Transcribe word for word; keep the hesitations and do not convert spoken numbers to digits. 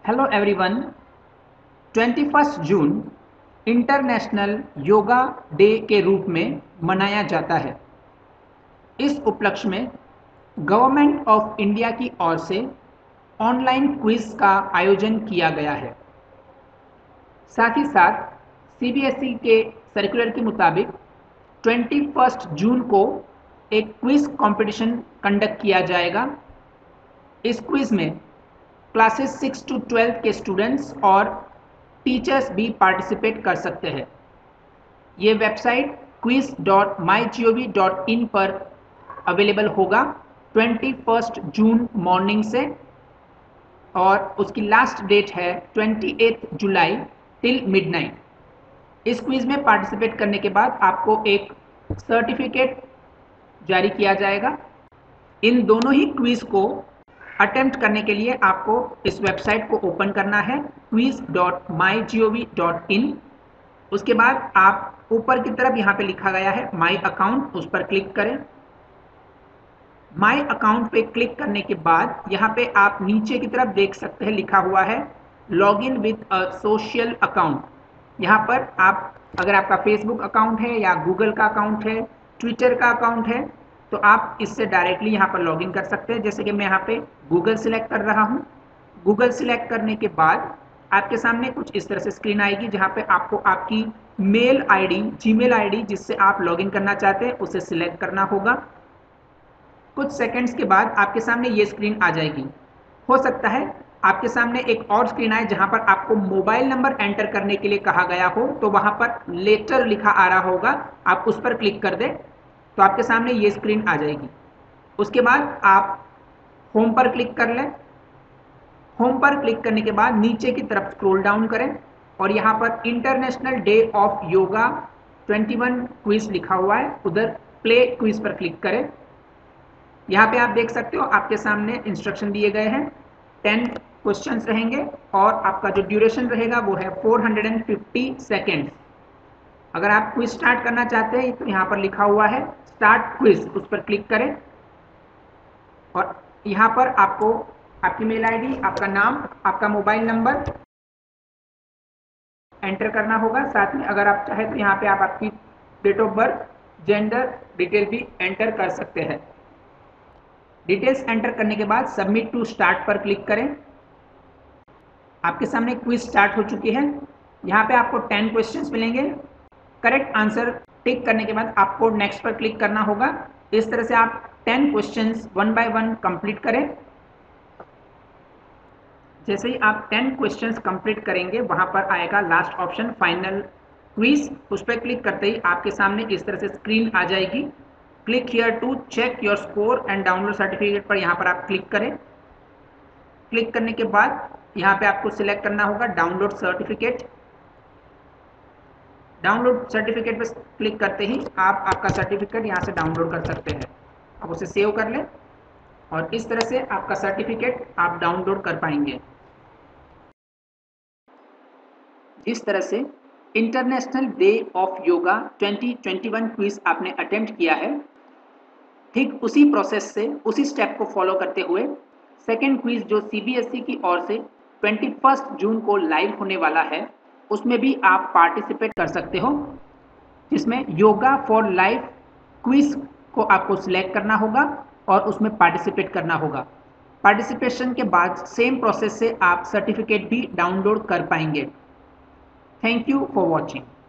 Hello everyone. Twenty first June international yoga day के रूप में मनाया जाता है। इस उपलक्ष्य में गवर्नमेंट ऑफ इंडिया की ओर से ऑनलाइन क्विज का आयोजन किया गया है। साथ ही साथ सीबीएसई के सर्कुलर के मुताबिक ट्वेंटी फर्स्ट जून को एक क्विज कंपटीशन कंडक्ट किया जाएगा। इस क्विज में क्लासेस सिक्स टू ट्वेल्व के स्टूडेंट्स और टीचर्स भी पार्टिसिपेट कर सकते हैं। ये website quiz dot my G O V dot in पर अवेलेबल होगा ट्वेंटी फर्स्ट जून मॉर्निंग से, और उसकी लास्ट डेट है twenty eighth July till midnight. इस क्विज में पार्टिसिपेट करने के बाद आपको एक सर्टिफिकेट जारी किया जाएगा। इन दोनों ही क्विज को अटेम्प्ट करने के लिए आपको इस वेबसाइट को ओपन करना है quiz dot my G O V dot in. उसके बाद आप ऊपर की तरफ यहाँ पे लिखा गया है माई अकाउंट, उस पर क्लिक करें। माई अकाउंट पे क्लिक करने के बाद यहाँ पे आप नीचे की तरफ देख सकते हैं लिखा हुआ है log in with a social account. यहाँ पर आप अगर आपका फेसबुक अकाउंट है या गूगल का अकाउंट है, ट्विटर का अकाउंट है, तो आप इससे डायरेक्टली यहाँ पर लॉगिन कर सकते हैं। जैसे कि मैं यहाँ पे गूगल सिलेक्ट कर रहा हूँ। गूगल सिलेक्ट करने के बाद आपके सामने कुछ इस तरह से स्क्रीन आएगी जहाँ पे आपको आपकी मेल आईडी, जीमेल आईडी जिससे आप लॉगिन करना चाहते हैं उसे सिलेक्ट करना होगा। कुछ सेकंड्स के बाद आपके सामने ये स्क्रीन आ जाएगी। हो सकता है आपके सामने एक और स्क्रीन आए जहां पर आपको मोबाइल नंबर एंटर करने के लिए कहा गया हो, तो वहां पर लेटर लिखा आ रहा होगा, आप उस पर क्लिक कर दें तो आपके सामने ये स्क्रीन आ जाएगी। उसके बाद आप होम पर क्लिक कर लें। होम पर क्लिक करने के बाद नीचे की तरफ स्क्रॉल डाउन करें और यहाँ पर international day of yoga twenty one quiz लिखा हुआ है, उधर प्ले क्विज पर क्लिक करें। यहाँ पे आप देख सकते हो आपके सामने इंस्ट्रक्शन दिए गए हैं। टेन क्वेश्चंस रहेंगे और आपका जो ड्यूरेशन रहेगा वो है फोर हंड्रेड फिफ्टी सेकेंड्स। अगर आप क्विज स्टार्ट करना चाहते हैं तो यहाँ पर लिखा हुआ है स्टार्ट क्विज, उस पर क्लिक करें और यहाँ पर आपको आपकी मेल आईडी, आपका नाम, आपका मोबाइल नंबर एंटर करना होगा। साथ में अगर आप चाहें तो यहाँ पे आप आपकी date of birth, gender detail भी एंटर कर सकते हैं। डिटेल्स एंटर करने के बाद सबमिट टू स्टार्ट पर क्लिक करें। आपके सामने क्विज स्टार्ट हो चुकी है। यहाँ पे आपको टेन क्वेश्चंस मिलेंगे। करेक्ट आंसर टिक करने के बाद आपको नेक्स्ट पर क्लिक करना होगा। इस तरह से आप ten questions one by one complete करें। जैसे ही आप टेन क्वेश्चंस कंप्लीट करेंगे वहां पर आएगा लास्ट ऑप्शन फाइनल क्विज, उस पर क्लिक करते ही आपके सामने इस तरह से स्क्रीन आ जाएगी। Click here to check your score and download certificate पर यहाँ पर आप क्लिक करें। क्लिक करने के बाद यहाँ पे आपको सिलेक्ट करना होगा डाउनलोड सर्टिफिकेट। डाउनलोड सर्टिफिकेट पर क्लिक करते ही आप आपका सर्टिफिकेट यहाँ से डाउनलोड कर सकते हैं। आप उसे सेव कर लें और इस तरह से आपका सर्टिफिकेट आप डाउनलोड कर पाएंगे। जिस तरह से international day of yoga twenty twenty one quiz आपने अटेम्प्ट किया है, ठीक उसी प्रोसेस से, उसी स्टेप को फॉलो करते हुए सेकेंड क्विज जो सीबीएसई की ओर से ट्वेंटी फर्स्ट जून को लाइव होने वाला है, उसमें भी आप पार्टिसिपेट कर सकते हो, जिसमें योगा फॉर लाइफ क्विज को आपको सिलेक्ट करना होगा और उसमें पार्टिसिपेट करना होगा। पार्टिसिपेशन के बाद सेम प्रोसेस से आप सर्टिफिकेट भी डाउनलोड कर पाएंगे। Thank you for watching.